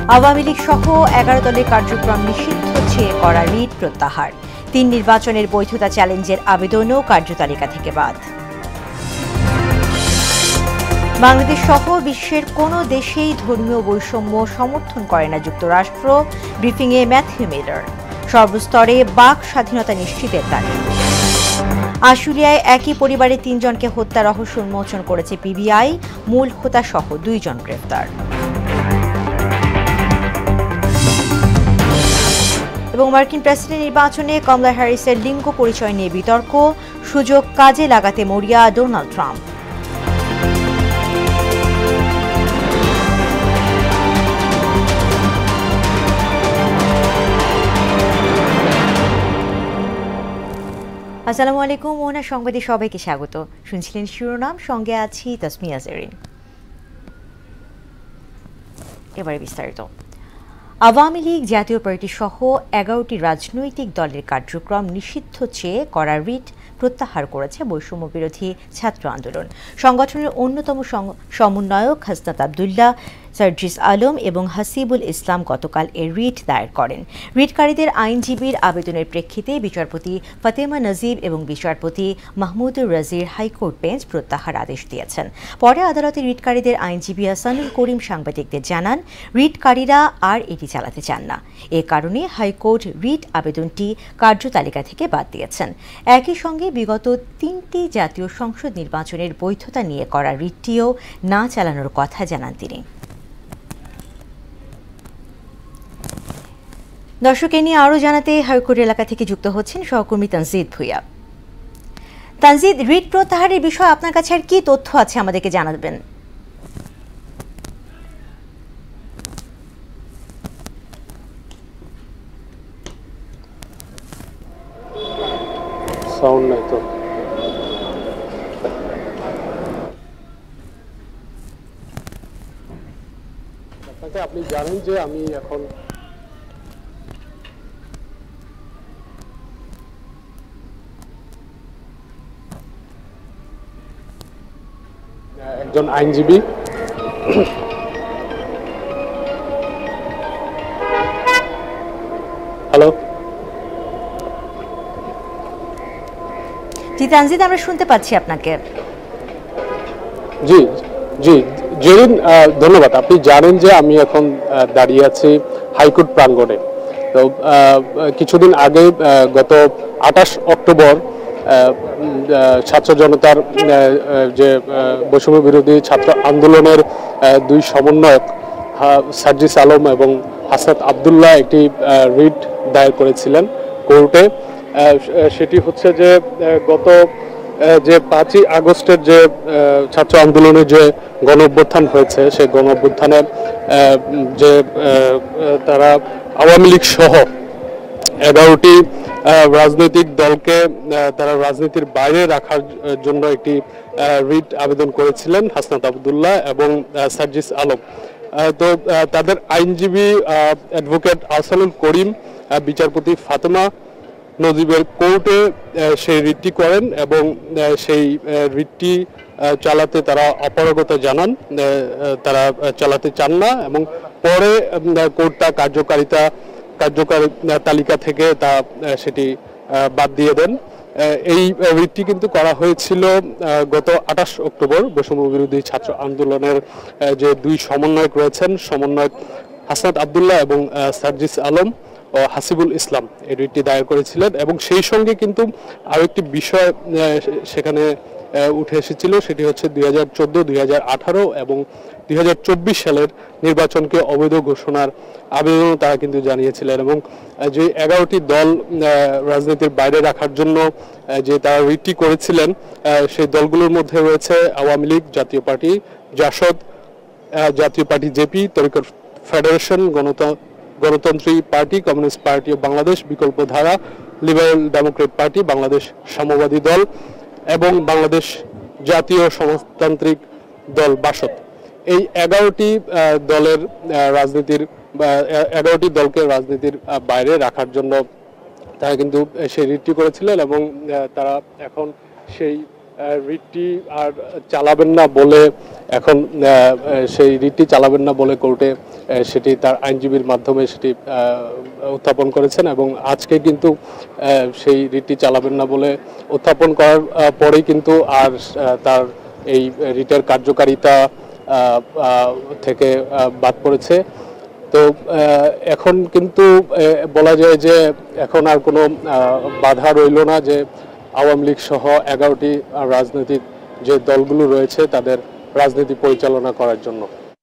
আওয়ামী লীগ সহ 11 দলের কার্যক্রম নিষিদ্ধ চেয়ে করা রিট প্রত্যাহার। 3 নির্বাচনের বৈধতা চ্যালেঞ্জের আবেদনও কার্যতালিকা থেকে বাদ। বাংলাদেশ সহ বিশ্বের কোনো দেশেই ধর্মীয় বৈষম্য সমর্থন করে না যুক্তরাষ্ট্র, ব্রিফিংয়ে ম্যাথিউ মিলার। সর্বস্তরে বাক স্বাধীনতা নিশ্চিতের দাবি। আশুলিয়ায় একই পরিবারের 3 জনকে হত্যা রহস্য উন্মোচন করেছে পিবিআই, মূল হোতা সহ 2 জন গ্রেফতার। এবং মার্কিন প্রেসিডেন্ট নির্বাচনে কমলা হ্যারিসের লিঙ্গ পরিচয় নিয়ে বিতর্ক, সুযোগ কাজে লাগাতে মরিয়া ডোনাল্ড ট্রাম্প। আসসালামু আলাইকুম, মোহনা সংবাদে সবাইকে স্বাগত। শুনছিলেন শিরোনাম, সঙ্গে আছি তাসমিয়া জেরিন। এবারে বিস্তারিত। আওয়ামী লীগ, জাতীয় পার্টি সহ 11টি রাজনৈতিক দলের কার্যক্রম নিষিদ্ধ চেয়ে করা রিট প্রত্যাহার করেছে বৈষম্য বিরোধী ছাত্র আন্দোলন। সংগঠনের অন্যতম সমন্বয়ক হাসনাত আবদুল্লাহ, সার্জিস আলম এবং হাসিবুল ইসলাম গতকাল এর রিট দায়ের করেন। রিটকারীদের আইনজীবীর আবেদনের প্রেক্ষিতে বিচারপতি ফাতেমা নজিব এবং বিচারপতি মাহমুদুর রাজির হাইকোর্ট বেঞ্চ প্রত্যাহার আদেশ দিয়েছেন। পরে আদালতে রিটকারীদের আইনজীবী হাসানুল করিম সাংবাদিকদের জানান, রিটকারীরা আর এটি চালাতে চান না। এ কারণে হাইকোর্ট রিট আবেদনটি কার্যতালিকা থেকে বাদ দিয়েছেন। একই সঙ্গে বিগত 3টি জাতীয় সংসদ নির্বাচনের বৈধতা নিয়ে করা রিটটিও না চালানোর কথা জানান তিনি। দর্শক, এ নিয়ে আরও জানাতে হাইকোর্ট এলাকা থেকে যুক্ত হচ্ছেন সহকর্মী তানজিদ ভুইয়া। তানজিদ, রিট প্রত্যাহারের বিষয়ে আপনার কাছে আর কি তথ্য আছে আমাদেরকে জানাবেন? সাউন্ড নাই তো। আপনি জানেন যে আমি এখন একজন আইনজীবী। হ্যালো জি তানজিদ, আমরা শুনতে পাচ্ছি আপনাকে। জি জি জেরিন, ধন্যবাদ। আপনি জানেন যে আমি এখন দাঁড়িয়ে আছি হাইকোর্ট প্রাঙ্গণে। তো কিছুদিন আগে গত 28 অক্টোবর ছাত্র জনতার যে বৈষম্য বিরোধী ছাত্র আন্দোলনের 2 সমন্বয়ক সার্জিস আলম এবং হাসনাত আবদুল্লাহ একটি রিট দায়ের করেছিলেন কোর্টে। সেটি হচ্ছে যে গত যে 5ই আগস্টের যে ছাত্র আন্দোলনে যে গণঅভ্যুত্থান হয়েছে, সেই গণঅভ্যুত্থানে যে তারা আওয়ামী লীগ সহ 11টি রাজনৈতিক দলকে তারা রাজনীতির বাইরে রাখার জন্য একটি রিট আবেদন করেছিলেন হাসনাত আবদুল্লাহ এবং সার্জিস আলম। তো তাদের আইনজীবী অ্যাডভোকেট আহসানুল করিম বিচারপতি ফাতেমা নজিবের কোর্টে সেই রিটটি করেন এবং সেই রিটটি চালাতে তারা অপারগতা জানান, তারা চালাতে চান না এবং পরে কোর্ট তা কার্যকারী তালিকা থেকে তা সেটি বাদ দিয়ে দেন। এই রিটটি কিন্তু করা হয়েছিল গত 28 অক্টোবর বৈষম্য বিরোধী ছাত্র আন্দোলনের যে 2 সমন্বয়ক রয়েছেন, সমন্বয়ক হাসনাত আবদুল্লাহ এবং সার্জিস আলম ও হাসিবুল ইসলাম এই রিটটি দায়ের করেছিলেন। এবং সেই সঙ্গে কিন্তু আরো একটি বিষয় সেখানে উঠে এসেছিল, সেটি হচ্ছে 2014, 2018 এবং 2024 সালের নির্বাচনকে অবৈধ ঘোষণার আবেদনও তারা কিন্তু জানিয়েছিলেন। এবং যে 11টি দল রাজনীতির বাইরে রাখার জন্য যে তারা রিটটি করেছিলেন, সেই দলগুলোর মধ্যে রয়েছে আওয়ামী লীগ, জাতীয় Party JaSaD, Jatiya Party JP, Tariqat Federation, Gonotontri Party, Communist Party of Bangladesh, Bikalpa Dhara, liberal Democrat party, Bangladesh সাম্যবাদী দল এবং বাংলাদেশ জাতীয় সমাজতান্ত্রিক দল বাসদ। এই 11টি দলের রাজনীতির 11টি দলকে রাজনীতির বাইরে রাখার জন্য তারা কিন্তু সেই রিটটি করেছিলেন এবং তারা এখন সেই রিটটি আর চালাবেন না বলে, এখন সেই রিটটি চালাবেন না বলে কোর্টে সেটি তার আইনজীবীর মাধ্যমে সেটি উত্থাপন করেছেন এবং আজকে কিন্তু সেই রিটটি চালাবেন না বলে উত্থাপন করার পরেই কিন্তু আর তার এই রিটের কার্যকারিতা থেকে বাদ পড়েছে। তো এখন কিন্তু বলা যায় যে এখন আর কোনো বাধা রইল না যে আওয়ামী লীগ সহ 11টি রাজনৈতিক যে দলগুলো রয়েছে তাদের রাজনীতি পরিচালনা করার জন্য।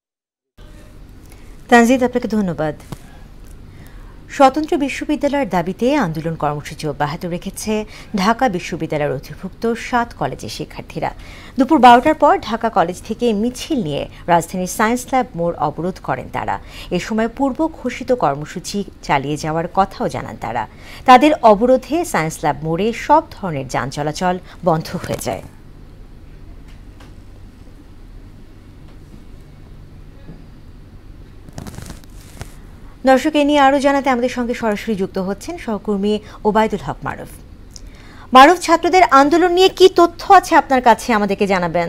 তানজিদ, আপনাকে ধন্যবাদ। স্বতন্ত্র বিশ্ববিদ্যালয়ের দাবিতে আন্দোলন কর্মসূচি অব্যাহত রেখেছে ঢাকা বিশ্ববিদ্যালয়ের অধিভুক্ত 7 কলেজের শিক্ষার্থীরা। দুপুর 12টার পর ঢাকা কলেজ থেকে মিছিল নিয়ে রাজধানীর সায়েন্স ল্যাব মোড় অবরোধ করেন তারা। এ সময় পূর্ব ঘোষিত কর্মসূচি চালিয়ে যাওয়ার কথাও জানান তারা। তাদের অবরোধে সায়েন্স ল্যাব মোড়ে সব ধরনের যান চলাচল বন্ধ হয়ে যায়। দর্শক, এ নিয়ে আরও জানাতে আমাদের সঙ্গে সরাসরি যুক্ত হচ্ছেন সহকর্মী ওবায়দুল হক মারুফ। মারুফ, ছাত্রদের আন্দোলন নিয়ে কি তথ্য আছে আপনার কাছে, আমাদেরকে জানাবেন।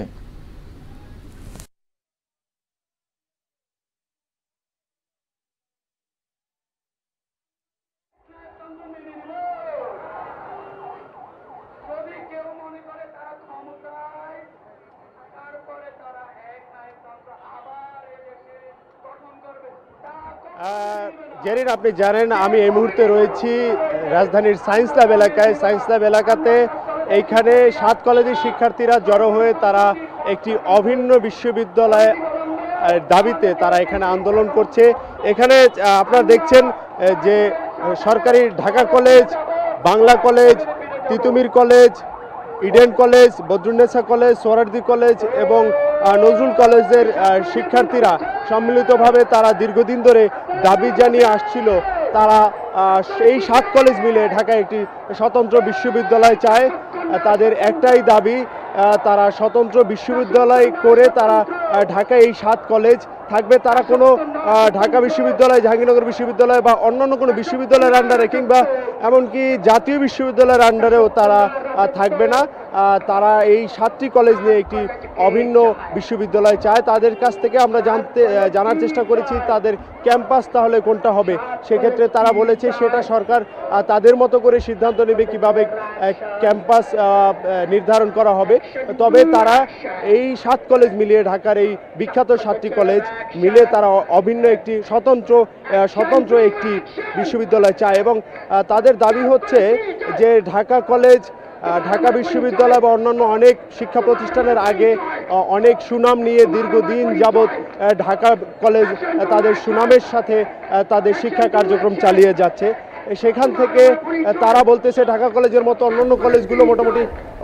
জেরিন, আপনি জানেন আমি এই মুহূর্তে রয়েছি রাজধানীর সায়েন্স ল্যাব এলাকায়। সায়েন্স ল্যাব এলাকাতে এইখানে 7 কলেজের শিক্ষার্থীরা জড়ো হয়ে তারা একটি অভিন্ন বিশ্ববিদ্যালয় দাবিতে তারা এখানে আন্দোলন করছে। এখানে আপনারা দেখছেন যে সরকারি Dhaka college, Bangla college, Titumir college, Eden college, Badrunnesa college, Suhrawardy college এবং নজরুল কলেজের শিক্ষার্থীরা সম্মিলিতভাবে তারা দীর্ঘদিন ধরে দাবি জানিয়ে আসছিল। তারা এই 7 কলেজ মিলে ঢাকায় একটি স্বতন্ত্র বিশ্ববিদ্যালয় চায়। তাদের একটাই দাবি, তারা স্বতন্ত্র বিশ্ববিদ্যালয় করে তারা ঢাকায় এই 7 কলেজ থাকবে। তারা কোনো ঢাকা বিশ্ববিদ্যালয়, জাহাঙ্গীরনগর বিশ্ববিদ্যালয় বা অন্যান্য কোনো বিশ্ববিদ্যালয়ের আন্ডারে কিংবা এমনকি জাতীয় বিশ্ববিদ্যালয়ের আন্ডারেও তারা থাকবে না। তারা এই 7টি কলেজ নিয়ে একটি অভিন্ন বিশ্ববিদ্যালয় চায়। তাদের কাছ থেকে আমরা জানার চেষ্টা করেছি তাদের ক্যাম্পাস তাহলে কোনটা হবে। সেক্ষেত্রে তারা বলেছে সেটা সরকার তাদের মতো করে সিদ্ধান্ত নেবে কিভাবে ক্যাম্পাস নির্ধারণ করা হবে। তবে তারা এই 7 কলেজ মিলিয়ে, ঢাকার এই বিখ্যাত 7টি কলেজ মিলে তারা অভিন্ন একটি স্বতন্ত্র একটি বিশ্ববিদ্যালয় চায় এবং তাদের দাবি হচ্ছে যে ঢাকা কলেজ, ঢাকা বিশ্ববিদ্যালয় বা অন্যান্য অনেক শিক্ষা প্রতিষ্ঠানের আগে অনেক সুনাম নিয়ে দীর্ঘদিন যাবৎ ঢাকা কলেজ তাদের সুনামের সাথে তাদের শিক্ষা কার্যক্রম চালিয়ে যাচ্ছে। সেখান থেকে তারা বলতেছে ঢাকা কলেজের মতো অন্যান্য কলেজগুলো মোটামুটি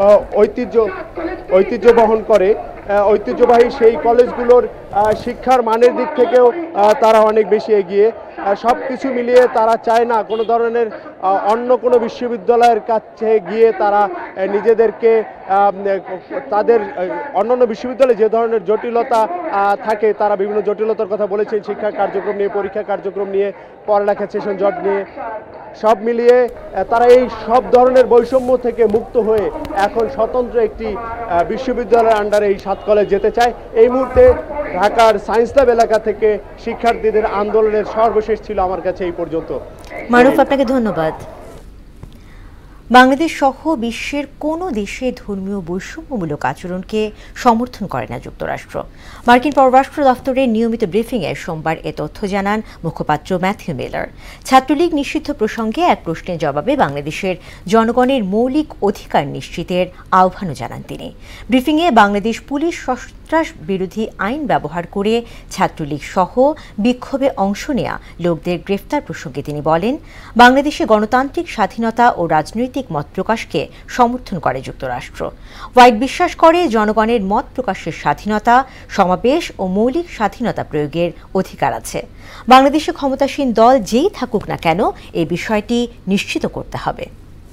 ঐতিহ্য বহন করে। ঐতিহ্যবাহী সেই কলেজগুলোর শিক্ষার মানের দিক থেকেও তারা অনেক বেশি এগিয়ে। সব কিছু মিলিয়ে তারা চায় না কোনো ধরনের অন্য কোনো বিশ্ববিদ্যালয়ের কাছে গিয়ে তারা নিজেদেরকে তাদের অন্যান্য বিশ্ববিদ্যালয়ে যে ধরনের জটিলতা থাকে, তারা বিভিন্ন জটিলতার কথা বলেছেন শিক্ষা কার্যক্রম নিয়ে, পরীক্ষা কার্যক্রম নিয়ে, পড়ালেখা সেশন জট নিয়ে। সব মিলিয়ে তারা এই সব ধরনের বৈষম্য থেকে মুক্ত হয়ে এখন স্বতন্ত্র একটি বিশ্ববিদ্যালয়ের আন্ডারে এই 7 কলেজ যেতে চায়। এই মুহূর্তে ঢাকার সায়েন্স ল্যাব এলাকা থেকে শিক্ষার্থীদের আন্দোলনের সর্বশেষ ছিল আমার কাছে এই পর্যন্ত। মারুফ, আপনাকে ধন্যবাদ। বাংলাদেশ সহ বিশ্বের কোনো দেশে ধর্মীয় বৈষম্যমূলক আচরণকে সমর্থন করে না যুক্তরাষ্ট্র। মার্কিন পররাষ্ট্র দফতরের নিয়মিত ব্রিফিংয়ে সোমবার এ তথ্য জানান মুখপাত্র ম্যাথিউ মিলার। ছাত্রলীগ নিষিদ্ধ প্রসঙ্গে এক প্রশ্নের জবাবে বাংলাদেশের জনগণের মৌলিক অধিকার নিশ্চিতের আহ্বানও জানান তিনি। ব্রিফিংয়ে বাংলাদেশ পুলিশ সন্ত্রাস বিরোধী আইন ব্যবহার করে ছাত্রলীগ সহ বিক্ষোভে অংশ নেয়া লোকদের গ্রেফতার প্রসঙ্গে তিনি বলেন, বাংলাদেশে গণতান্ত্রিক স্বাধীনতা ও রাজনৈতিক মত প্রকাশকে সমর্থন করে যুক্তরাষ্ট্র। হোয়াইট বিশ্বাস করে জনগণের মত প্রকাশের স্বাধীনতা, সমাবেশ ও মৌলিক স্বাধীনতা প্রয়োগের অধিকার আছে। বাংলাদেশে ক্ষমতাসীন দল যেই থাকুক না কেন এই বিষয়টি নিশ্চিত করতে হবে।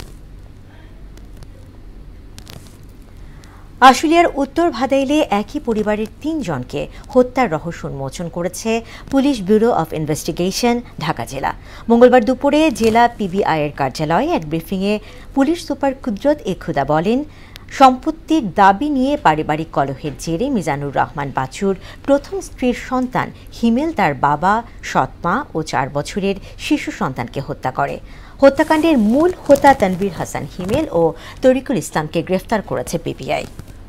আশুলিয়ার উত্তর ভাদাইলে একই পরিবারের 3 জনকে হত্যার রহস্য উন্মোচন করেছে Police Bureau of Investigation, Dhaka জেলা। মঙ্গলবার দুপুরে জেলা পিবিআইয়ের কার্যালয়ে এক ব্রিফিংয়ে পুলিশ সুপার কুদরত এ খুদা বলেন, সম্পত্তির দাবি নিয়ে পারিবারিক কলহের জেরে মিজানুর রহমান বাচ্চুর প্রথম স্ত্রীর সন্তান হিমেল তার বাবা, সৎমা ও 4 বছরের শিশু সন্তানকে হত্যা করে। হত্যাকাণ্ডের মূল হোতা তানভীর হাসান হিমেল ও তরিকুল ইসলামকে গ্রেফতার করেছে পিপিআই।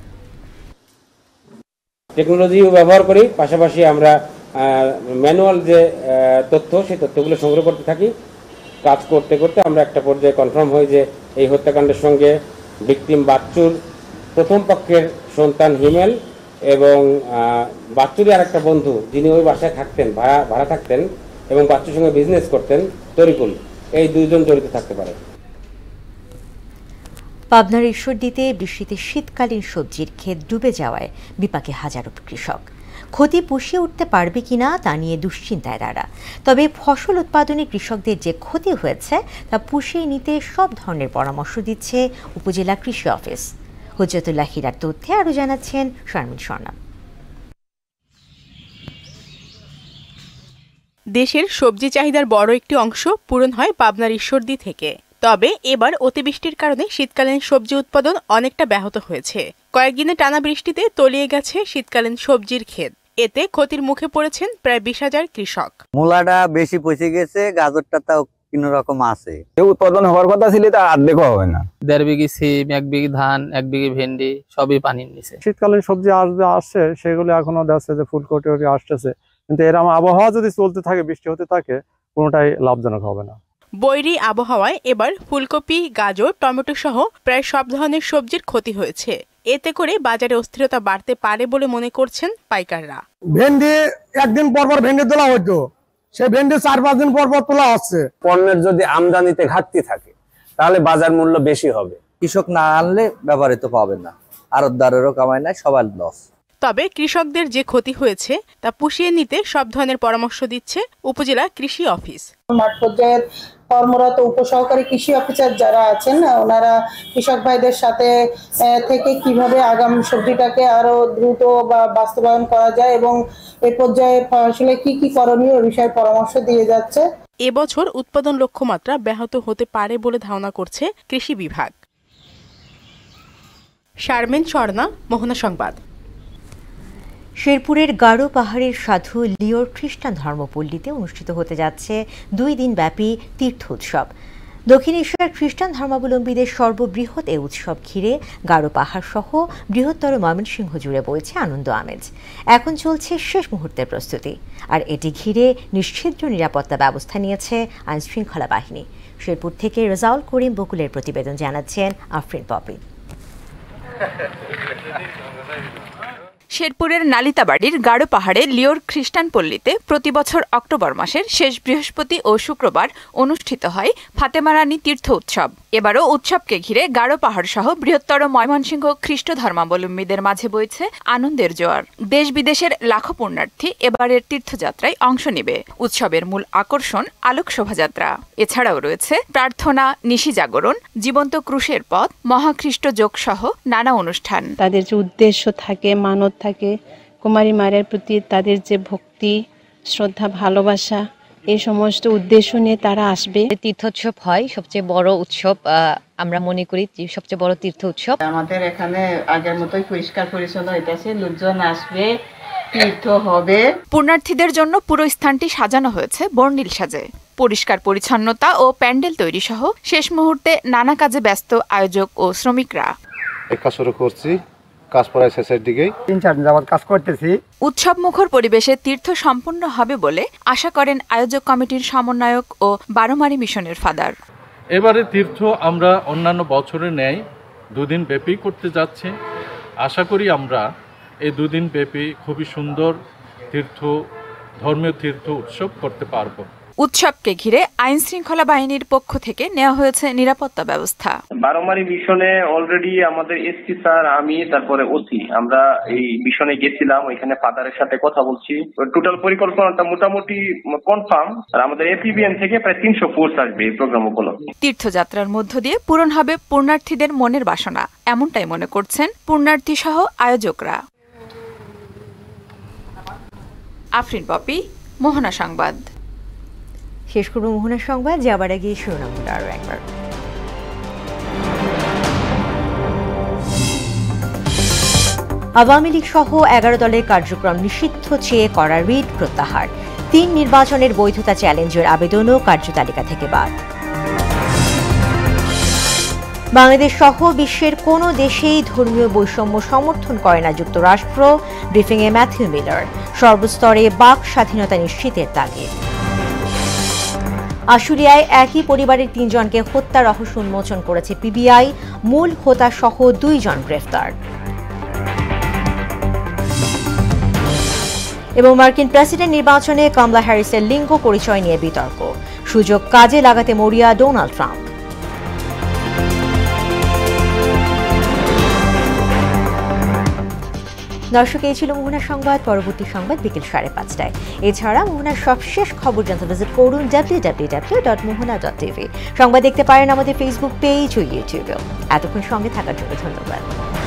টেকনোলজিও ব্যবহার করি, পাশাপাশি আমরা ম্যানুয়াল যে তথ্য সেই তথ্যগুলো সংগ্রহ করতে থাকি। কাজ করতে করতে আমরা একটা পর্যায়ে কনফার্ম হই যে এই হত্যাকাণ্ডের সঙ্গে ভিকটিম বাচ্চুর প্রথম পক্ষের সন্তান হিমেল এবং বাচ্চুরই আর একটা বন্ধু যিনি ওই বাসায় থাকতেন, ভাড়া থাকতেন এবং বাচ্চুর সঙ্গে বিজনেস করতেন, তরিকুল, এই দুইজন জড়িত থাকতে পারে। পাবনার ঈশ্বরদীতে বৃষ্টিতে শীতকালীন সবজির ক্ষেত ডুবে যাওয়ায় বিপাকে হাজারো কৃষক। ক্ষতি পুষিয়ে উঠতে পারবে কিনা তা নিয়ে দুশ্চিন্তায় তারা। তবে ফসল উৎপাদনে কৃষকদের যে ক্ষতি হয়েছে তা পুষিয়ে নিতে সব ধরনের পরামর্শ দিচ্ছে উপজেলা কৃষি অফিস। হুজ্জতুল্লাহ হীরার তথ্যে আরও জানাচ্ছেন শারমিন স্বর্ণা। দেশের সবজি চাহিদার বড় একটি অংশ পূরণ হয় পাবনার ঈশ্বরদী থেকে। তবে এবার অতিবৃষ্টির কারণে শীতকালীন সবজি উৎপাদন অনেকটা ব্যাহত হয়েছে। কয়েকদিনে টানা বৃষ্টিতে তলিয়ে গেছে শীতকালীন সবজির ক্ষেত। এতে ক্ষতির মুখে পড়েছেন প্রায় 20,000 কৃষক। মূলাটা বেশি পচে গেছে, গাজরটা তাও কোন রকম আছে। উৎপাদন হওয়ার কথা ছিল তার অর্ধেক হবে না। 1.5 বিঘি সিম, 1 বিঘি ধান, 1 বিঘি ভেন্ডি সবই পানির নিচে। শীতকালীন সবজি আসছে সেগুলো এখনো দেখছে যে ফুলকপি আসতেছে, কিন্তু এরকম আবহাওয়া যদি চলতে থাকে, বৃষ্টি হতে থাকে, কোনোটাই লাভজনক হবে না। বৈরী আবহাওয়ায় এবার ফুলকপি, গাজর, টমেটো সহ প্রায় সব ধরনের সবজির ক্ষতি হয়েছে। এতে করে বাজারে অস্থিরতা বাড়তে পারে বলে মনে করছেন পাইকাররা। ভেন্ডি একদিন পর পর ভেন্ডি তোলা হতো, সে ভেন্ডি 4-5 দিন পর পর তোলা হচ্ছে। পণ্যের যদি আমদানিতে ঘাটতি থাকে তাহলে বাজার মূল্য বেশি হবে। কৃষক না আনলে ব্যাপারে তো পাবে না, আড়তদারেরও কামাই নাই, সবার লস। তবে কৃষকদের যে ক্ষতি হয়েছে তা পুষিয়ে নিতে সব ধরনের পরামর্শ দিচ্ছে উপজেলা কৃষি অফিস। মাঠ পর্যায়ের কর্মরত উপসহকারী কৃষি অফিসার যারা আছেন, ওনারা কৃষক ভাইদের সাথে থেকে কিভাবে আগামী সবজিটাকে আরো দ্রুত বা বাস্তবায়ন করা যায় এবং এই পর্যায়ে আসলে কি কি করণীয় বিষয়ে পরামর্শ দিয়ে যাচ্ছে। এবছর উৎপাদন লক্ষ্যমাত্রা ব্যাহত হতে পারে বলে ধারণা করছে কৃষি বিভাগ। শারমিন স্বর্ণা, মোহনা সংবাদ। শেরপুরের গারো পাহাড়ের সাধু লিওর খ্রিস্টান ধর্মপল্লীতে অনুষ্ঠিত হতে যাচ্ছে 2 দিন ব্যাপী তীর্থ উৎসব। দক্ষিণ এশিয়ার খ্রিস্টান ধর্মাবলম্বীদের সর্ববৃহৎ এই উৎসব ঘিরে গারো পাহাড় সহ বৃহত্তর ময়মনসিংহ জুড়ে বইছে আনন্দ আমেজ। এখন চলছে শেষ মুহূর্তের প্রস্তুতি, আর এটি ঘিরে নিশ্ছিদ্র নিরাপত্তা ব্যবস্থা নিয়েছে আইনশৃঙ্খলা বাহিনী। শেরপুর থেকে রেজাউল করিম বকুলের প্রতিবেদন জানাচ্ছেন আফরিন পপি। শেরপুরের নালিতাবাড়ির গাড়ো পাহাড়ে লিওর খ্রিস্টান পল্লীতে প্রতিবছর অক্টোবর মাসের শেষ বৃহস্পতি ও শুক্রবার অনুষ্ঠিত হয় ফাতেমা রানী তীর্থ উৎসব। এবারও উৎসবকে ঘিরে গাড়ো পাহাড় সহ বৃহত্তর ময়মনসিংহ খ্রিস্ট ধর্মাবলম্বীদের মাঝে বইছে আনন্দের জোয়ার। দেশ বিদেশের লাখো পুণ্যার্থী এবারের তীর্থযাত্রায় অংশ নেবে। উৎসবের মূল আকর্ষণ আলোক শোভাযাত্রা। এছাড়াও রয়েছে প্রার্থনা, নিশি জাগরণ, জীবন্ত ক্রুশের পথ, মহাখ্রিস্ট যোগ সহ নানা অনুষ্ঠান। তাদের যে উদ্দেশ্য থাকে, মানত থাকে, কুমারী মায়ের প্রতি তাদের যে ভক্তি, শ্রদ্ধা, ভালোবাসা, এই সমস্ত উদ্দেশ্য নিয়ে তারা আসবে। তীর্থোৎসব হয়, সবচেয়ে বড় উৎসব আমরা মনে করি, সবচেয়ে বড় তীর্থ উৎসব। আমাদের এখানে আগের মতোই পরিষ্কার পরিচ্ছন্ন হইতেছে, লোকজন আসবে, তীর্থ হবে। পুণ্যার্থীদের জন্য পুরো স্থানটি সাজানো হয়েছে বর্ণিল সাজে। পরিষ্কার পরিচ্ছন্নতা ও প্যান্ডেল তৈরি সহ শেষ মুহূর্তে নানা কাজে ব্যস্ত আয়োজক ও শ্রমিকরা। কাজ শুরু করছি, কাজ প্রায় শেষের দিকে, 3-4 দিন যাবত কাজ করতেছি। উৎসব মুখর পরিবেশে তীর্থ সম্পন্ন হবে বলে আশা করেন আয়োজক কমিটির সমন্বয়ক ও বারোমারি মিশনের ফাদার। এবারে তীর্থ আমরা অন্যান্য বছরের ন্যায় 2 দিন ব্যাপী করতে যাচ্ছি। আশা করি আমরা এই 2 দিন ব্যাপী খুবই সুন্দর ধর্মীয় তীর্থ উৎসব করতে পারবো। উৎসবকে ঘিরে আইন শৃঙ্খলা বাহিনীর পক্ষ থেকে নেওয়া হয়েছে নিরাপত্তা ব্যবস্থা। বারোমারি মিশনে অলরেডি আমাদের এসপি স্যার, আমি, তারপরে ওসি, আমরা এই মিশনে গেছিলাম, ওইখানে ফাদারের সাথে কথা বলছি। টোটাল পরিকল্পনাটা মোটামুটি কনফার্ম। আর আমাদের এপিবিএন থেকে প্রায় 300 ফোর্স আসবে এই প্রোগ্রাম উপলক্ষে। তীর্থযাত্রার মধ্য দিয়ে পূরণ হবে পুণ্যার্থীদের মনের বাসনা, এমনটাই মনে করছেন পুণ্যার্থী সহ আয়োজকরা। আফরিন পপি, মোহনা সংবাদ। শেষ করব মোহনা সংবাদ, যাবার আগে শিরোনামগুলো আরও একবার। আওয়ামী লীগ সহ 11 দলের কার্যক্রম নিষিদ্ধ চেয়ে করা রিট প্রত্যাহার। 3 নির্বাচনের বৈধতা চ্যালেঞ্জের আবেদনও কার্যতালিকা থেকে বাদ। বাংলাদেশ সহ বিশ্বের কোনো দেশেই ধর্মীয় বৈষম্য সমর্থন করে না যুক্তরাষ্ট্র, ব্রিফিংয়ে ম্যাথিউ মিলার। সর্বস্তরে বাক স্বাধীনতা নিশ্চিতের তাগিদ। আশুলিয়ায় একই পরিবারের 3 জনকে হত্যা রহস্য উন্মোচন করেছে পিবিআই, মূল হোতা সহ 2 জন গ্রেফতার। এবং মার্কিন প্রেসিডেন্ট নির্বাচনে কমলা হ্যারিসের লিঙ্গ পরিচয় নিয়ে বিতর্ক, সুযোগ কাজে লাগাতে মরিয়া ডোনাল্ড ট্রাম্প। দর্শক, এই ছিল মোহনা সংবাদ। পরবর্তী সংবাদ বিকেল 5:30টায়। এছাড়া মোহনার সবশেষ খবর জানতে ভিজিট করুন www.mohona.tv। সংবাদ দেখতে পারেন আমাদের ফেসবুক পেজ ও ইউটিউবেও। এতক্ষণ সঙ্গে থাকার জন্য ধন্যবাদ।